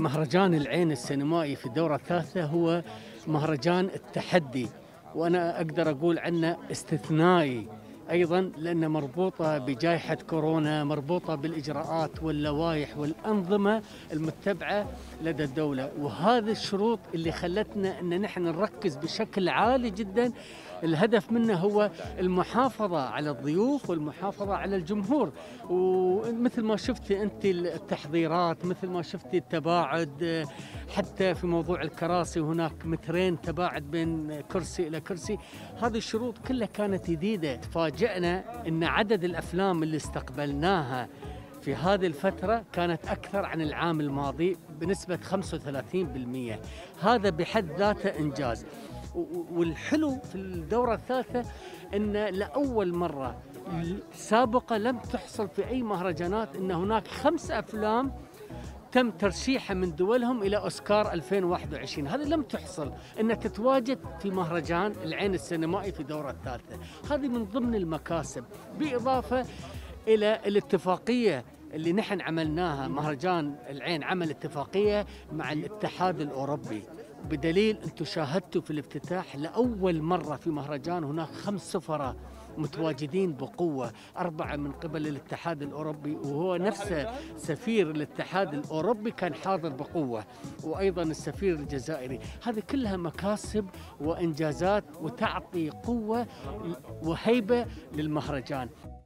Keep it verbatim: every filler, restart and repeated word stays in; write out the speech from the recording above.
مهرجان العين السينمائي في الدورة الثالثة هو مهرجان التحدي، وأنا أقدر أقول عنه استثنائي أيضا لأنه مربوطة بجائحة كورونا، مربوطة بالإجراءات واللوائح والأنظمة المتبعة لدى الدولة، وهذه الشروط اللي خلتنا أن نحن نركز بشكل عالي جدا. الهدف منه هو المحافظة على الضيوف والمحافظة على الجمهور، ومثل ما شفت أنت التحضيرات، مثل ما شفت التباعد، حتى في موضوع الكراسي هناك مترين تباعد بين كرسي إلى كرسي. هذه الشروط كلها كانت جديدة. تفاجأنا أن عدد الأفلام اللي استقبلناها في هذه الفترة كانت أكثر عن العام الماضي بنسبة خمسة وثلاثين بالمئة. هذا بحد ذاته إنجاز. والحلو في الدورة الثالثة أن لأول مرة سابقة لم تحصل في أي مهرجانات أن هناك خمس أفلام تم ترشيحها من دولهم إلى أوسكار ألفين وواحد وعشرين. هذه لم تحصل أن تتواجد في مهرجان العين السينمائي في الدورة الثالثة. هذه من ضمن المكاسب، بالإضافة إلى الاتفاقية اللي نحن عملناها. مهرجان العين عمل اتفاقية مع الاتحاد الأوروبي، بدليل أنتم شاهدتوا في الافتتاح لأول مرة في مهرجان هناك خمس سفراء متواجدين بقوة، أربعة من قبل الاتحاد الأوروبي، وهو نفسه سفير الاتحاد الأوروبي كان حاضر بقوة، وأيضا السفير الجزائري. هذه كلها مكاسب وإنجازات وتعطي قوة وهيبة للمهرجان.